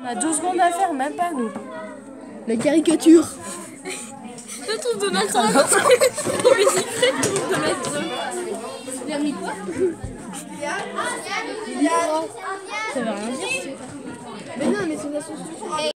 On a 12 secondes à faire, même pas nous. La caricature. Le truc de Donald Trump. Oui, c'est le truc de Donald Trump. Il a mis quoi? Ça veut rien dire. Mais non, mais c'est une association.